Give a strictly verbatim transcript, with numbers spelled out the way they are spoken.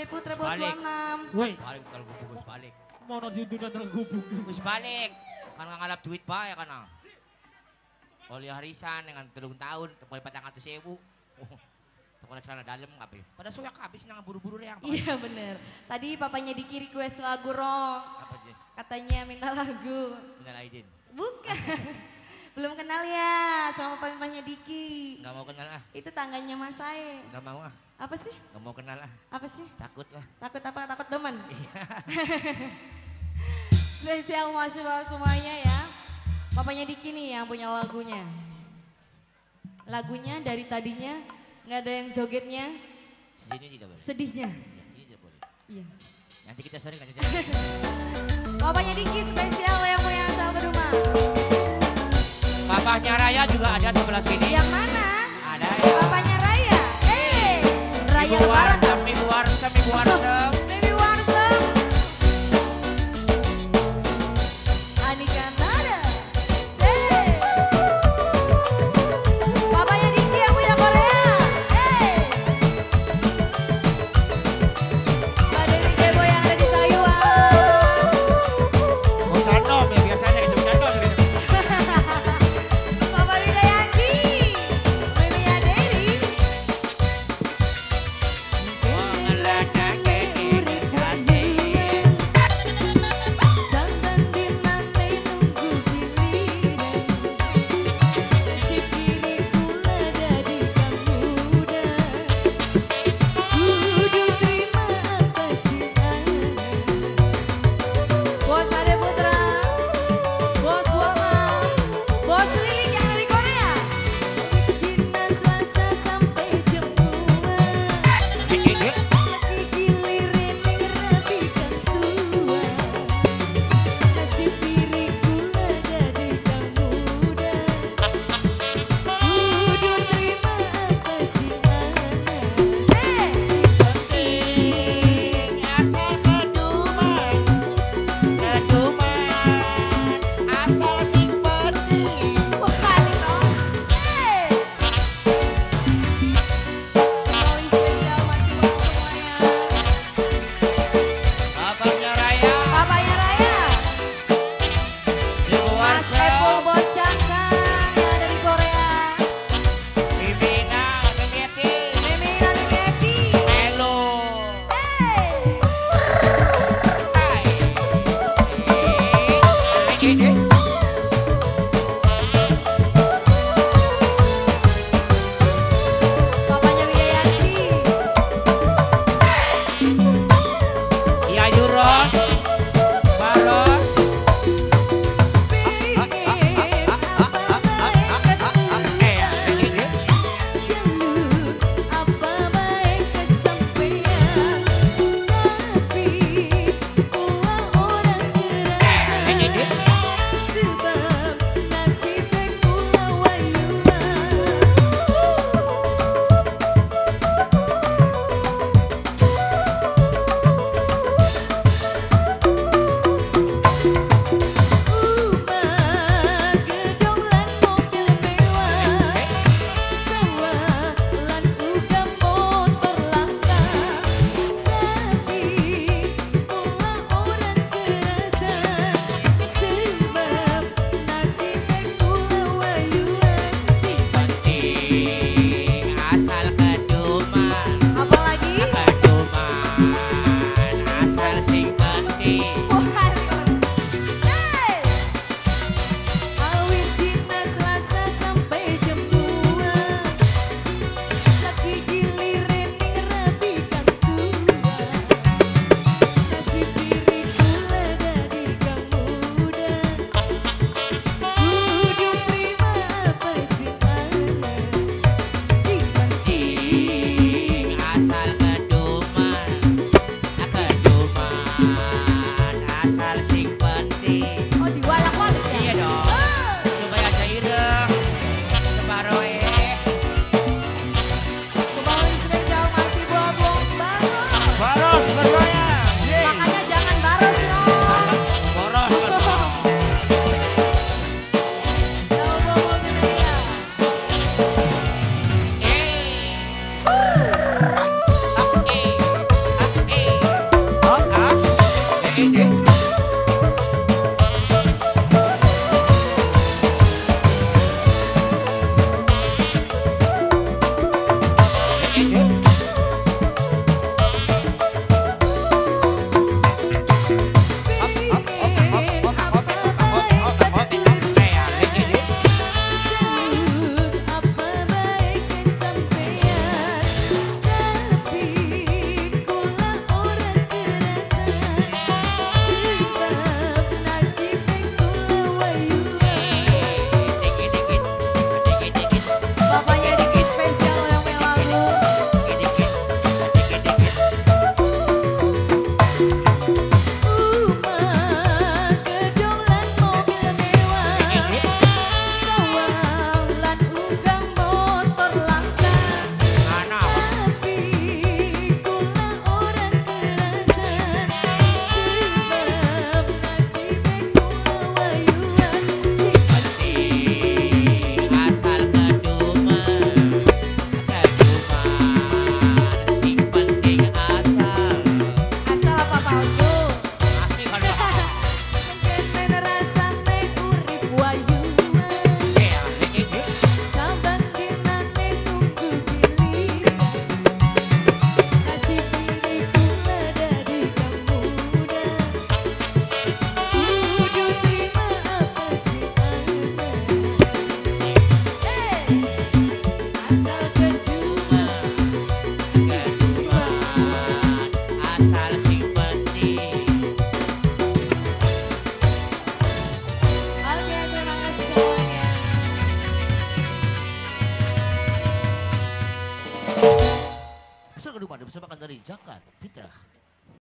Ade Putra bos Balik. enam. Woi, Balik kalau gubuk balik. mono di dunia tergubuk. Wis balik. Kan ngalap duit pa ya kan. Oli harisan dengan telung tahun, tepol patang atus sewu. Tepol celana dalam kape. Pada suyak habis nang buru-buru yang. Iya bener. Tadi papanya Diki request lagu rock. Apa sih? Katanya minta lagu. Benar Aidin. Bukan. Belum kenal ya sama papanya Diki. Gak mau kenal ah. Itu tangganya Mas Sae. Gak mau ah. Apa sih? Gak mau kenal ah. Apa sih? Takut lah. Takut apa? Takut demen? Iya. Spesial masih bawa semuanya ya. Papanya Diki nih yang punya lagunya. Lagunya dari tadinya nggak ada yang jogetnya. Sini tidak boleh. Sedihnya. Ya, sini tidak boleh. Iya. Nanti kita sering nanti. Papanya Diki spesial yang punya sahabat rumah. Papanya Raya juga ada sebelah sini. Yang mana? Ada ya. Papanya Raya. Eh, Raya Ibu Lebaran. Warsem, Ibu Warsem, Ibu Warsem. Baby Warsem. Anika Nada. Say. Papanya Diki yang punya Korea. Hey. Mbak Dewi Debo yang ada di Taiwan. Oh Canom ya biasanya gitu Canom gitu. Papa Widayaki. Miminya Dewi. Oh ngelana kene kasih. Santan di mana nunggu giliran. Si kiri kula dari kang muda. Kudu terima apa sih Bos Ade Putra, Bos Wama, Bos Lilik yang dari Korea. Dina Selasa sampai jam dua. Ini Gilirin ning rapi kang tua. Kasih piri kula jadi kang muda. Kudu terima apa sih anak. penting asal keduman. Keduman asal sing penting. Balik dong. Eh. Paling spesial masih buat semuanya. Papanya Raya, Papanya Raya. Ibu Mas Epul Warsem, Bos Cangkang yang dari Korea. Bibina, Bimieti, Mimi Nani Meti. Melo. Hey. Hai. Ini. Papanya Widayaki. Yayu Ros, Baros. Pingin apa baik Eh, ini. jalur apa baik kesampaian. Tapi ulah orang kerasa. Ini. Sebab nasibnya kula wayuan. Umah gedong lan mobil mewah. Sawah lan uga motor langka. Tapi ulah orang kerasa. Sebab nasibnya kula wayuan. Si Penting asal keduman. apalagi Keduman